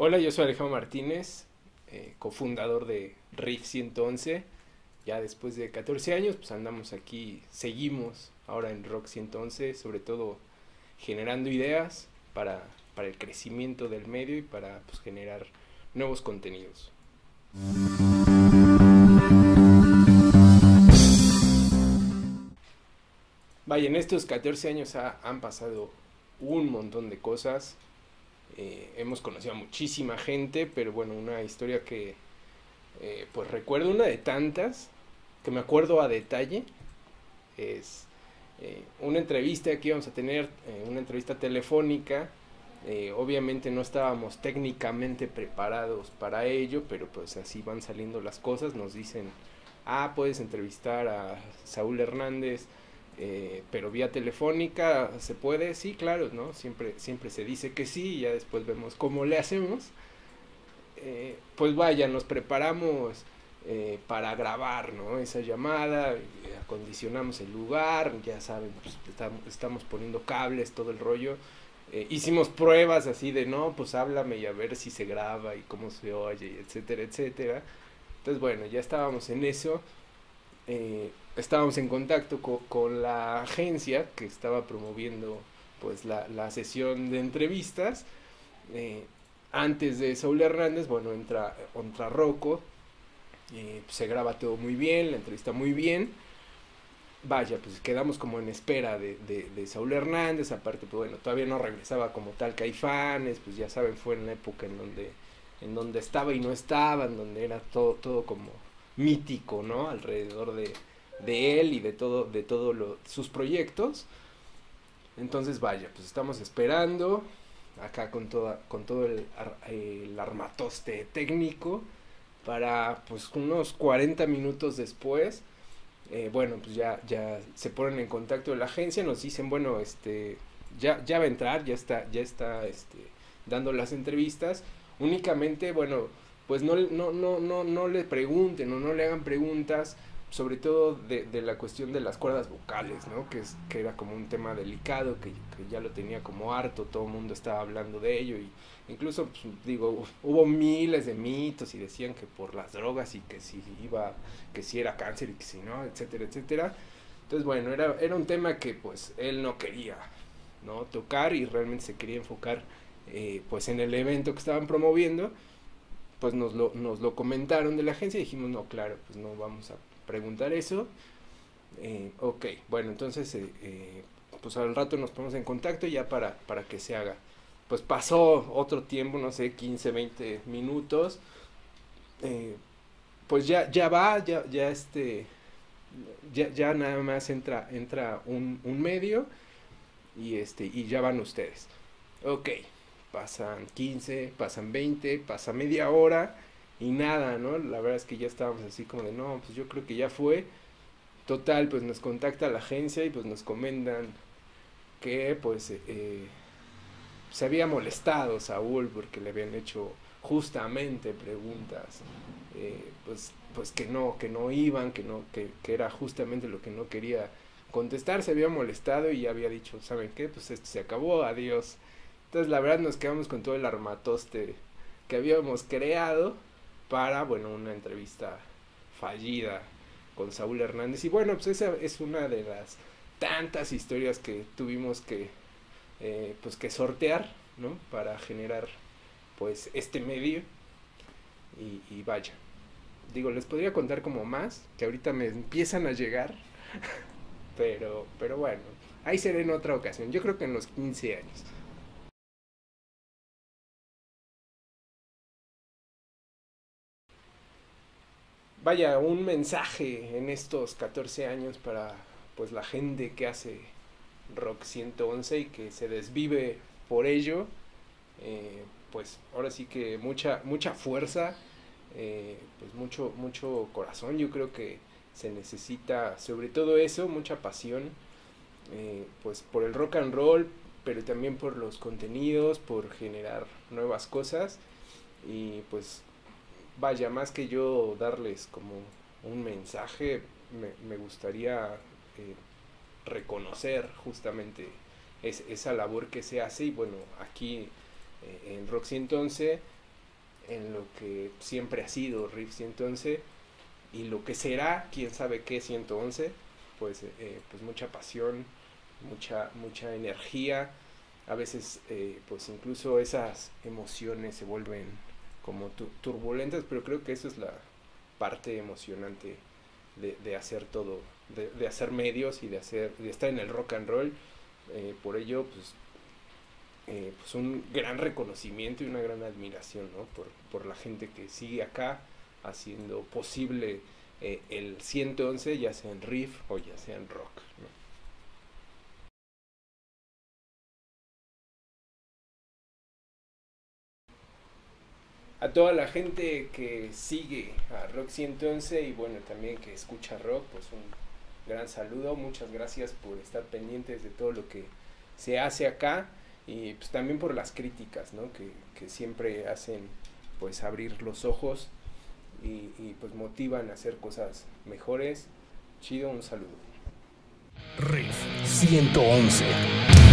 Hola, yo soy Alejandro Martínez, cofundador de Riff 111. Ya después de 14 años, pues andamos aquí, seguimos ahora en Rock 111, sobre todo generando ideas para el crecimiento del medio y para pues, generar nuevos contenidos. Vaya, en estos 14 años han pasado un montón de cosas. Hemos conocido a muchísima gente, pero bueno, una historia que pues recuerdo, una de tantas que me acuerdo a detalle, es una entrevista que íbamos a tener, una entrevista telefónica. Obviamente no estábamos técnicamente preparados para ello, pero pues así van saliendo las cosas. Nos dicen, puedes entrevistar a Saúl Hernández, pero vía telefónica, ¿se puede? Sí, claro, ¿no? Siempre se dice que sí y ya después vemos cómo le hacemos. Pues vaya, nos preparamos para grabar, ¿no? Esa llamada, acondicionamos el lugar, ya saben, pues, estamos poniendo cables, todo el rollo. Hicimos pruebas así de, no, pues háblame y a ver si se graba y cómo se oye, etcétera, etcétera. Entonces, bueno, ya estábamos en eso. Estábamos en contacto con la agencia que estaba promoviendo pues la sesión de entrevistas. Eh, Antes de Saúl Hernández, bueno, entra Rocco, se graba todo muy bien, la entrevista muy bien. Vaya, pues quedamos como en espera de Saúl Hernández. Aparte, pues bueno, todavía no regresaba como tal Caifanes, pues ya saben, fue en la época en donde estaba y no estaba, en donde era todo como mítico, ¿no? Alrededor de él y de sus proyectos. Entonces, vaya, pues estamos esperando acá con todo el armatoste técnico para pues unos 40 minutos después. Bueno, pues ya se ponen en contacto de la agencia, nos dicen, bueno, ya va a entrar, ya está dando las entrevistas. Únicamente, bueno, pues no le pregunten o no le hagan preguntas, sobre todo de la cuestión de las cuerdas vocales, ¿no? Que era como un tema delicado, que ya lo tenía como harto, todo el mundo estaba hablando de ello. Y incluso, pues, digo, hubo miles de mitos y decían que por las drogas y que si era cáncer y que si no, etcétera, etcétera. Entonces, bueno, era un tema que pues él no quería, ¿no? Tocar, y realmente se quería enfocar pues en el evento que estaban promoviendo. Pues nos lo comentaron de la agencia y dijimos, no, claro, pues no vamos a preguntar eso. Ok, bueno, entonces pues al rato nos ponemos en contacto ya para que se haga. Pues pasó otro tiempo, no sé, 15 20 minutos. eh, pues ya va, ya nada más entra un medio y ya van ustedes. Ok, pasan 15, pasan 20, pasa media hora y nada, ¿no? La verdad es que ya estábamos así como de, no, pues yo creo que ya fue. Total, pues nos contacta la agencia y pues nos comentan que pues se había molestado Saúl porque le habían hecho justamente preguntas, pues que no iban, que era justamente lo que no quería contestar. Se había molestado y ya había dicho, ¿saben qué? Pues esto se acabó, adiós. Entonces la verdad nos quedamos con todo el armatoste que habíamos creado para, bueno, una entrevista fallida con Saúl Hernández. Y bueno, pues esa es una de las tantas historias que tuvimos pues que sortear, ¿no? Para generar pues este medio. Y vaya, digo, les podría contar como más, que ahorita me empiezan a llegar, pero bueno, ahí será en otra ocasión. Yo creo que en los 15 años. Vaya, un mensaje en estos 14 años para pues la gente que hace Rock 111 y que se desvive por ello. Pues ahora sí que mucha fuerza, pues mucho corazón. Yo creo que se necesita sobre todo eso, mucha pasión, pues por el rock and roll, pero también por los contenidos, por generar nuevas cosas. Y pues vaya, más que yo darles como un mensaje, me gustaría reconocer justamente esa labor que se hace. Y bueno, aquí en Rock 111 en lo que siempre ha sido Riff 111 y lo que será, quién sabe qué 111, pues, pues mucha pasión, mucha energía, a veces pues incluso esas emociones se vuelven como turbulentas, pero creo que eso es la parte emocionante de hacer todo, de hacer medios y de estar en el rock and roll. Por ello pues un gran reconocimiento y una gran admiración, ¿no? por la gente que sigue acá haciendo posible el 111, ya sea en riff o ya sea en rock, ¿no? A toda la gente que sigue a Rock 111 y bueno, también que escucha rock, pues un gran saludo, muchas gracias por estar pendientes de todo lo que se hace acá y pues también por las críticas, ¿no? que siempre hacen pues abrir los ojos y pues motivan a hacer cosas mejores. Chido, un saludo. Riff 111.